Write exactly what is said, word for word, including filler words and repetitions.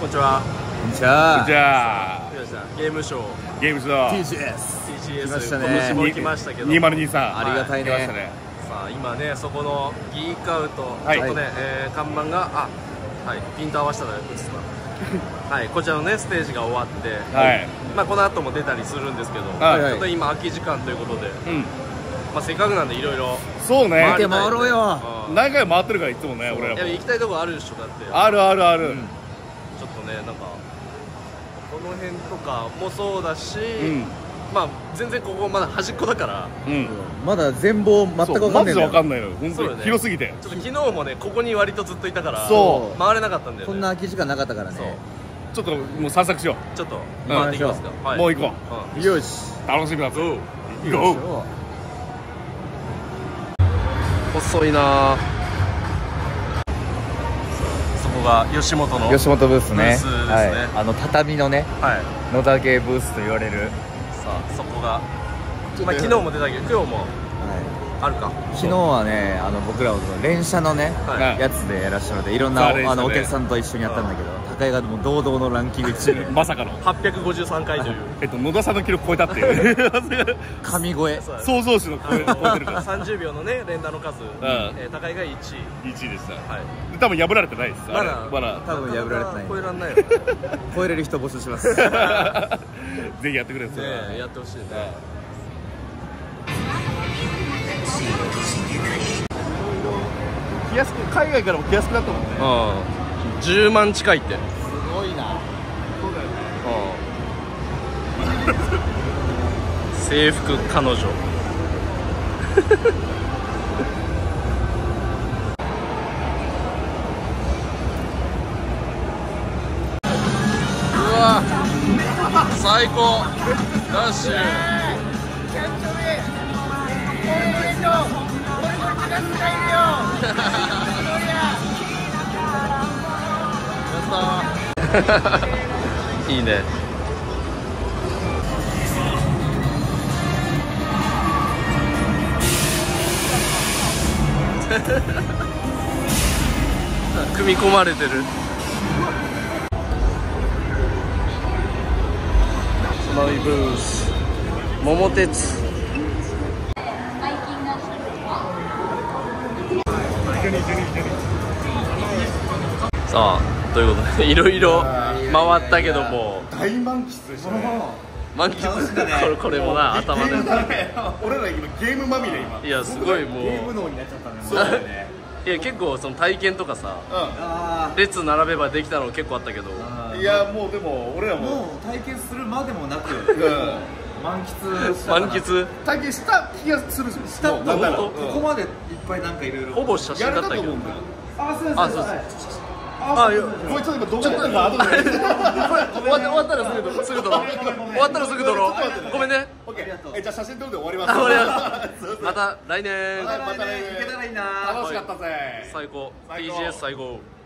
こんにちは。 こんにちは。 じゃあゲームショーゲームショーティージーエスティージーエス来ましたね今年も来ましたけど、 にせんにじゅうさんありがたいね。 来ましたね。 さあ今ねそこのギークアウト、 はいちょっとね、えー看板があはいピント合わせたら映すなはいこちらのねステージが終わって、 はいまあこの後も出たりするんですけど、 はいちょっと今空き時間ということで、 うんまあせっかくなんでいろいろそうね見て回ろうよ。 何回も回ってるからいつもね俺らもいや行きたいとこあるでしょだってあるあるあるちょっとねなんかこの辺とかもそうだし、 うんまあ全然ここまだ端っこだからうんまだ全貌全くそうマジで分かんないんだよ。 分かんないのよ本当にそうよね広すぎてちょっと昨日もねここに割とずっといたからそう回れなかったんだよねこんな空き時間なかったからね。 ちょっともう散策しよちょっと回っていきますか、はい、 うもう行こうんよし。 う楽しみだぞゴーゴー細いなそこが吉本の吉本ブースね。 ブースですねはい。あの畳のねはい野田系ブースと言われる。 さあそこが、まあ、昨日も出たけど今日もはあるかい。昨日はねあの僕らの連射のねはいやつでやらせてもらっていろんなそう連射ねあのお客さんと一緒にやったんだけど高井がもう堂々のランキングいちいでまさかのはっぴゃくごじゅうさんかいというえっと野田さんの記録超えたっていう神声。 そうだね想像値の超え超えてるからさんじゅうびょうのね連打の数、えー高井がいちいいちいでしたはいで多分破られてないですあれまだまだ多分破られてない。 超えらんないよね超えれる人募集します。 ぜひやってくれそれはねやってほしいね来やすく海外からも来やすくなったもんねうんじゅうまん近いってすごいな。 制服彼女うわ最高ダッシュいいね組み込まれてるマイブース桃鉄さあということでいろいろ回ったけども大満喫でしたね満喫これこれもな頭で俺ら今ゲームまみれ今いやすごいもうゲーム脳になっちゃったね。 そうだよねいや結構その体験とかさあ列並べばできたの結構あったけどあ。 いやもうでも俺らももう体験するまでもなくうん満喫した満喫体験した気がするししたともうなんなら本ここまでいっぱいなんかいろいろほぼ写真やれだったけどたと思うんだよあそうですあそうですあいやこいつ今どこやったか後で終わった終わったらすぐすぐ撮ろう終わったらすぐ撮ろうごめんねオッケーえじゃあ写真撮るで終わりますあ終わりますまた来年また来年いけたらいいな。 楽しかったぜ最高最高ティージーエス 最高